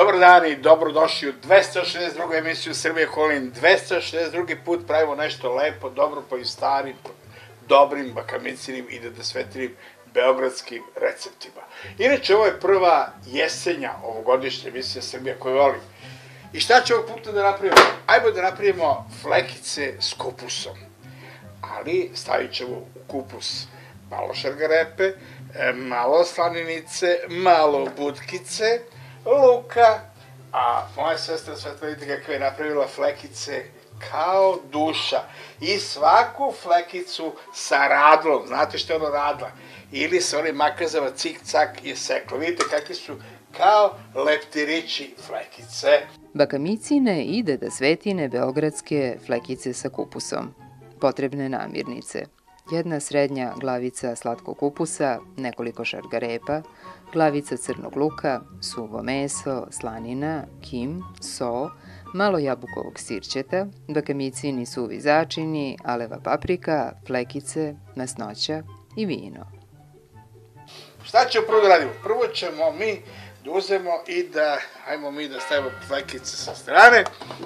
Dobar dan i dobrodošli u 262. emisiju Srbije Kolin. 262. put pravimo nešto lepo, dobro po i starim, dobrim, bakamicinim i dedosvetinim beogradskim receptima. Inače, ovo je prva jesenja ovogodišnja emisija Srbija koju volim. I šta će ovog puta da napravimo? Ajmo da napravimo flekice s kupusom. Ali stavit ćemo u kupus malo šargarepe, malo slaninice, malo butkice, luka, a moja sestra Svetlana, vidite kakve je napravila flekice kao duša. I svaku flekicu sa radlom, znate što je ono radla? Ili sa onim makazama cik-cak je seklo. Vidite kakvi su kao leptirići flekice. Bakamicine i dedosvetine beogradske flekice sa kupusom. Potrebne namirnice: jedna srednja glavica slatkog kupusa, nekoliko šargarepa, glavica crnog luka, suvo meso, slanina, kim, so, malo jabukovog sirćeta, bakamicini suvi začini, aleva paprika, flekice, masnoća i vino. Šta ćemo prvo da radimo? Prvo ćemo mi da uzemo i da, ajmo mi da stavimo flekice sa strane.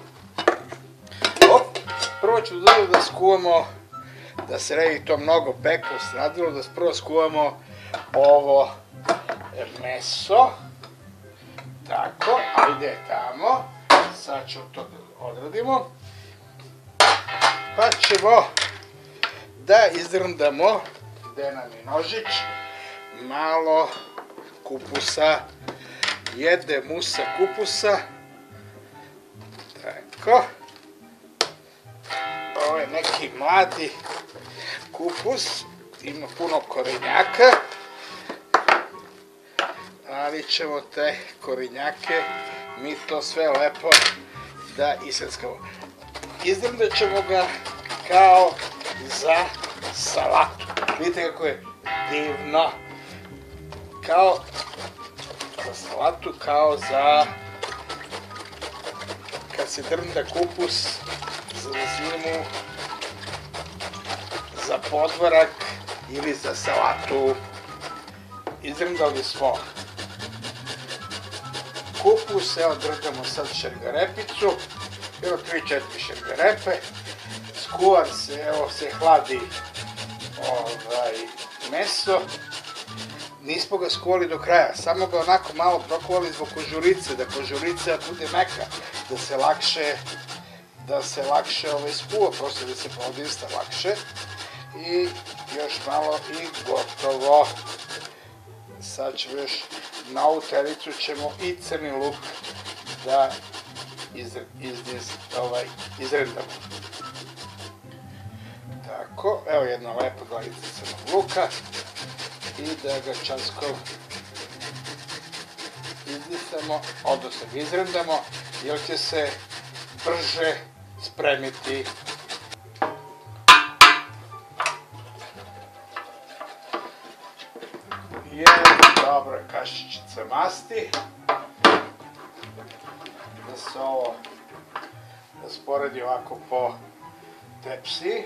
Prvo ćemo da skuvamo, da se redi to mnogo peklo stradilo, da prvo skuvamo ovo meso. Tako, ajde tamo. Sad ćemo to da odradimo. Pa ćemo da izdrndamo, gde nam je nožić, malo kupusa, jedne musa kupusa. Tako. Ovo je neki mladi kupus, ima puno korenjaka, ali ćemo te korenjake, mi to sve lepo da iseckamo. Izdrndat ćemo ga kao za salatu. Vidite kako je divno. Kao za salatu, kao za kad se drnda kupus za zimu, za podvarak ili za salatu. Izdrndali smo kupus, evo drndamo sad šargarepicu, evo 3-4 šargarepe, skuvar se, evo se hladi meso, nismo ga skuvali do kraja, samo ga onako malo prokuvali zbog kožurice, da kožurica bude meka, da se lakše skuva, prosto da se podista lakše. I još malo i gotovo. Sad ćemo još na ovu tericu ćemo i crni luk da izrendamo. Tako, evo jedna lepa glavica crnog luka i da ga časkom izdisamo, odnosno ga izrendamo, jer će se brže spremiti. Jedna dobra kašičica masti, da se ovo rasporedi ovako po tepsi.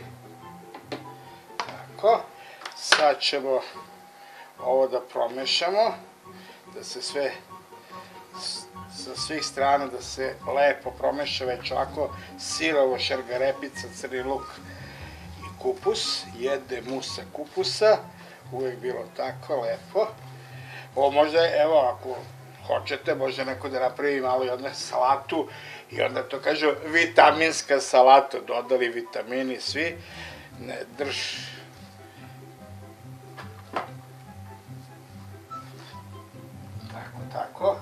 Tako, sad ćemo ovo da promešamo, da se sve sa svih strana da se lepo promeša, već ovako sirovo, šargarepica, crni luk i kupus, jedne musa kupusa, uvek bilo tako lepo. Ovo možda, evo, ako hoćete, može neko da napravi malo i onda salatu i onda to kažu vitaminska salata, dodali vitamini svi, ne drž. Tako.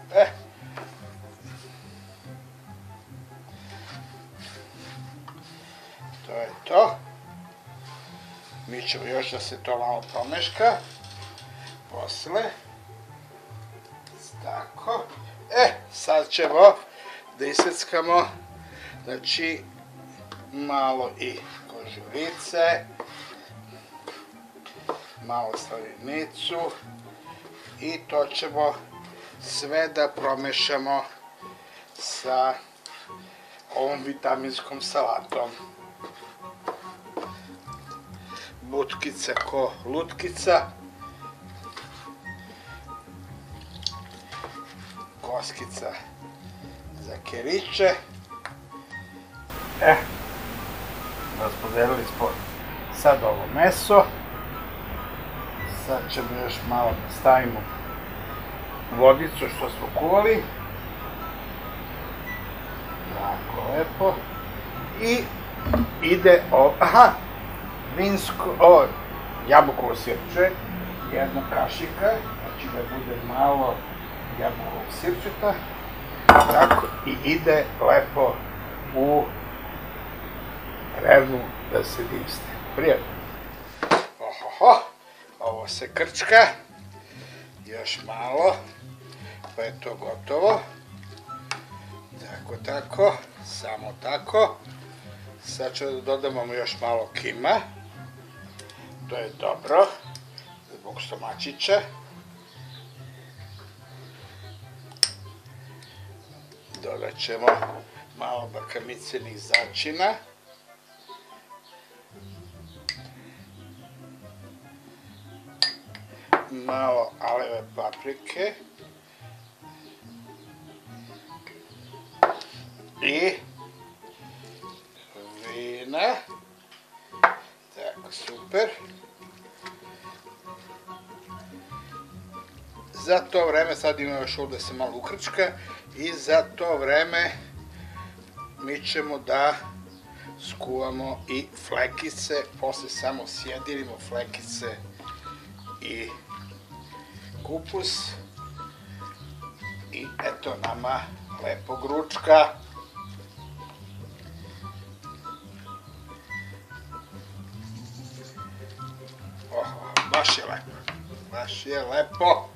To je to. Mi ćemo još da se to malo promeška. Posle. Tako. Sad ćemo da iseckamo, znači, malo i kožurice, malo slaninicu i to ćemo sve da promešamo sa ovom vitaminskom salatom. Butkica ko lutkica, daskica za keriće. Raspodelili smo sad ovo meso. Sad ćemo još malo da stavimo vodicu što smo kuvali. Tako lepo. I ide jabukovo sirće, jedna kašika, znači da bude malo jabukovog sirćeta, tako, i ide lepo u rernu da se diste. Prijatno. Ovo se krčka, još malo, pa je to gotovo. Tako, samo tako. Sad ću da dodamo još malo kima. To je dobro, zbog stomačića. Dodat ćemo malo bakamicinih začina. Malo aleve paprike. I vina. Tako, super. Za to vreme, sad ima još ovde se malo ukrčka, i za to vreme mi ćemo da skuvamo i flekice, posle samo sjedinimo flekice i kupus. I eto nama lepog ručka. Baš je lepo. Baš je lepo.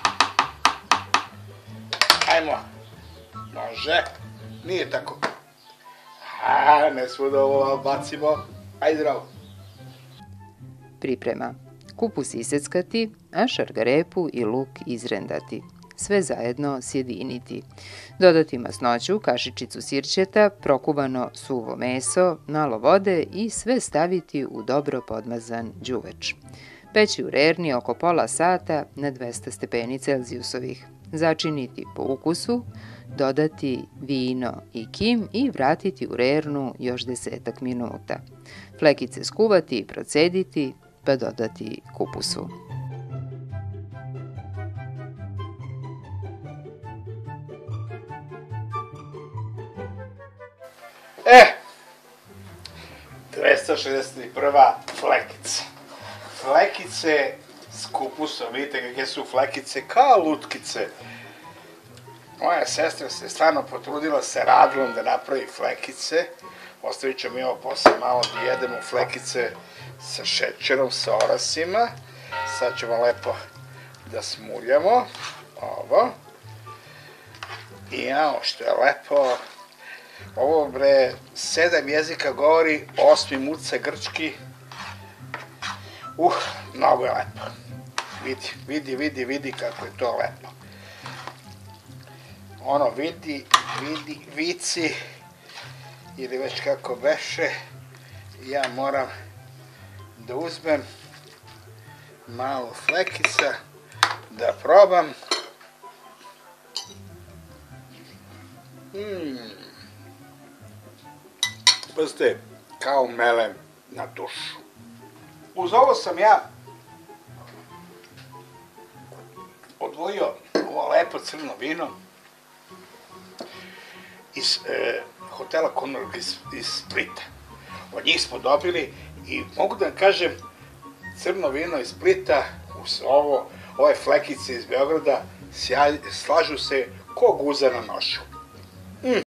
Ajmo. Može. Nije tako. Ne smo da ovo bacimo. Ajde, zdravo. Priprema. Kupus iseckati, a šargarepu i luk izrendati. Sve zajedno sjediniti. Dodati masnoću, kašičicu sirćeta, prokuvano suvo meso, malo vode i sve staviti u dobro podmazan đuveč. Peći u rerni oko pola sata na 200 stepeni Celzijusovih. Začiniti po ukusu, dodati vino i kim i vratiti u rernu još 10 minuta. Flekice skuvati i procediti, pa dodati kupusu. 261. flekica. Flekice s kupusom, vidite kakve su flekice, kao lutkice. Moja sestra se stvarno potrudila sa radlom da napravi flekice. Ostavit ćemo mi ovo posle malo da jedemo flekice sa šećerom, sa orasima. Sad ćemo lepo da smuljamo ovo. I jao, što je lepo. Ovo, bre, 7 jezika govori, 8. muca grčki. Mnogo je lepo. Vidi kako je to lepo. Ono, vidi, vici, ili već kako beše, ja moram da uzmem malo flekica, da probam. Pazite, kao melem na dušu. Uz ovo sam ja odvojio ovo lepo crno vino iz hotela Konrad iz Splita. Od njih smo dobili i mogu da vam kažem, crno vino iz Splita uz ove flekice iz Beograda slažu se ko guza na nošu.